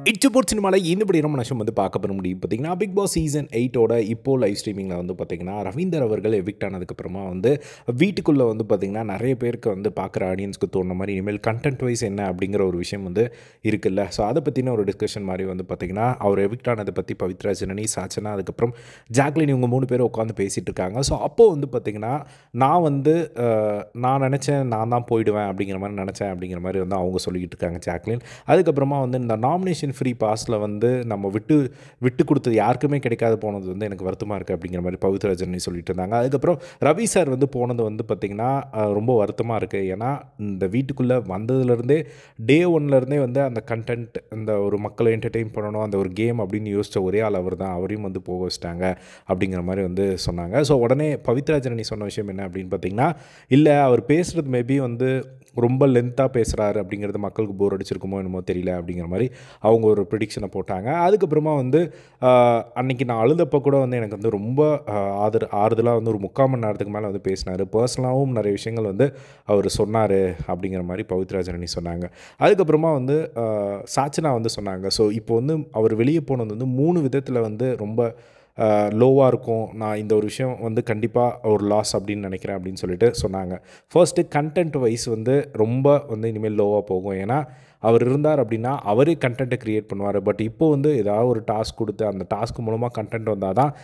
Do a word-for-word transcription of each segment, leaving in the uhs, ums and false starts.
இச்சப்போர்ட் சினிமாவில் இந்தபடி ரொம்ப நஷ்டம் வந்து பார்க்க போகிற முடியும் பார்த்தீங்கன்னா பிக் பாஸ் சீசன் எயிட்டோட இப்போது லைவ் ஸ்ட்ரீமிங்கில் வந்து பார்த்திங்கன்னா ரவீந்தர் அவர்கள் எவிக்ட் ஆனதுக்கப்புறமா வந்து வீட்டுக்குள்ளே வந்து பார்த்திங்கன்னா நிறைய பேருக்கு வந்து பார்க்குற ஆடியன்ஸ்க்கு தோணுன மாதிரி இனிமேல் கண்டென்ட் வைஸ் என்ன அப்படிங்கிற ஒரு விஷயம் வந்து இருக்குல்ல. ஸோ அதை பற்றின ஒரு டிஸ்கஷன் மாதிரி வந்து பார்த்திங்கன்னா அவர் எவிக்ட் ஆனதை பற்றி பவித்ரா, ஜனனி, சாச்சனா, அதுக்கப்புறம் ஜாக்லின் இவங்க மூணு பேரும் உட்காந்து பேசிகிட்டு இருக்காங்க. ஸோ அப்போது வந்து பார்த்திங்கன்னா நான் வந்து நான் நினச்சேன் நான் தான் போயிடுவேன் அப்படிங்கிற மாதிரி நினச்சேன் அப்படிங்கிற மாதிரி வந்து அவங்க சொல்லிக்கிட்டு இருக்காங்க ஜாக்லின். அதுக்கப்புறமா வந்து இந்த நாமினேஷன் ஃப்ரீ பாஸில் வந்து நம்ம விட்டு விட்டு கொடுத்தது யாருக்குமே கிடைக்காது போனது வந்து எனக்கு வருத்தமாக இருக்குது அப்படிங்கிற மாதிரி பவித்ரா, ஜனனி சொல்லிட்டு இருந்தாங்க. அதுக்கப்புறம் ரவி சார் வந்து போனது வந்து பார்த்திங்கன்னா ரொம்ப வருத்தமாக இருக்குது. ஏன்னா இந்த வீட்டுக்குள்ளே வந்ததுலேருந்தே டே ஒன்லேருந்தே வந்து அந்த கண்டென்ட் இந்த ஒரு மக்களை என்டர்டெயின் பண்ணணும் அந்த ஒரு கேம் அப்படின்னு யோசித்த ஒரே ஆள் அவர் தான். அவரையும் வந்து போக வச்சிட்டாங்க அப்படிங்கிற மாதிரி வந்து சொன்னாங்க. ஸோ உடனே பவித்ரா, ஜனனி சொன்ன விஷயம் என்ன அப்படின்னு பார்த்திங்கன்னா, இல்லை அவர் பேசுகிறது மேபி வந்து ரொம்ப லென்த்தாக பேசுகிறாரு அப்படிங்கிறது மக்களுக்கு போர் அடிச்சிருக்குமோ என்னமோ தெரியல அப்படிங்கிற மாதிரி அவங்க ஒரு ப்ரிடிக்ஷனை போட்டாங்க. அதுக்கப்புறமா வந்து அன்றைக்கி நான் அழுதப்போ கூட வந்து எனக்கு வந்து ரொம்ப ஆதர் ஆறுதலாக வந்து ஒரு முக்கால் மணி நேரத்துக்கு மேலே வந்து பேசினார். பர்சனலாகவும் நிறைய விஷயங்கள் வந்து அவர் சொன்னார் அப்படிங்கிற மாதிரி பவித்ரா, ஜனனி சொன்னாங்க. அதுக்கப்புறமா வந்து சாச்சனா வந்து சொன்னாங்க. ஸோ இப்போ வந்து அவர் வெளியே போனது வந்து மூணு விதத்தில் வந்து ரொம்ப லோவாக இருக்கும். நான் இந்த ஒரு விஷயம் வந்து கண்டிப்பாக ஒரு லாஸ் அப்படின்னு நினைக்கிறேன் அப்படின்னு சொல்லிட்டு சொன்னாங்க. ஃபர்ஸ்ட்டு கண்டென்ட் வைஸ் வந்து ரொம்ப வந்து இனிமேல் லோவாக போகும். ஏன்னா அவர் இருந்தார் அப்படின்னா அவரே கண்டென்ட்டை க்ரியேட் பண்ணுவார். பட் இப்போ வந்து ஏதாவது ஒரு டாஸ்க் கொடுத்து அந்த டாஸ்க் மூலமாக கண்டென்ட் வந்தால் தான்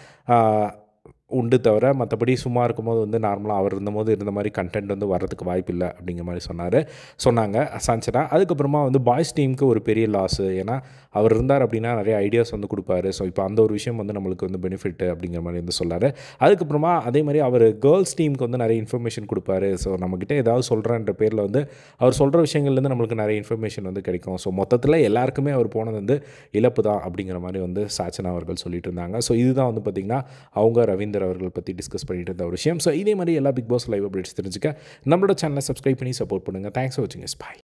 உண்டு தவிர மற்றபடி சும்மா இருக்கும்போது வந்து நார்மலாக அவர் இருந்தபோது இருந்த மாதிரி கண்டென்ட் வந்து வர்றதுக்கு வாய்ப்பு இல்லை அப்படிங்கிற மாதிரி சொன்னார் சொன்னாங்க சாஞ்சனா. அதுக்கப்புறமா வந்து பாய்ஸ் டீமுக்கு ஒரு பெரிய லாஸு. ஏன்னா அவர் இருந்தார் அப்படின்னா நிறைய ஐடியாஸ் வந்து கொடுப்பாரு. ஸோ இப்போ அந்த ஒரு விஷயம் வந்து நம்மளுக்கு வந்து பெனிஃபிட் அப்படிங்கிற மாதிரி வந்து சொன்னார். அதுக்கப்புறமா அதே மாதிரி அவர் கேர்ள்ஸ் டீமுக்கு வந்து நிறைய இன்ஃபர்மேஷன் கொடுப்பாரு. ஸோ நம்மக்கிட்ட ஏதாவது சொல்கிறன்ற பேரில் வந்து அவர் சொல்கிற விஷயங்கள்லேருந்து நம்மளுக்கு நிறைய இன்ஃபர்மேஷன் வந்து கிடைக்கும். ஸோ மொத்தத்தில் எல்லாருக்குமே அவர் போனது வந்து இழப்பு தான் அப்படிங்கிற மாதிரி வந்து சாச்சனா அவர்கள் சொல்லிட்டு இருந்தாங்க. ஸோ இதுதான் வந்து பார்த்திங்கன்னா அவங்க ரவீந்தர் அவர்கள் பற்றி டிஸ்கஸ் பண்ணிட்டு இருந்த ஒரு விஷயம். ஸோ இதே மாதிரி எல்லா பிக் பாஸ் லைவ் அப்டேட்ஸ் தெரிஞ்சுக்க நம்மளோட சேனலை சப்ஸ்கிரைப் பண்ணி சப்போர்ட் பண்ணுங்கள். தேங்க்ஸ் ஃபார் வாட்சிங். பாய்.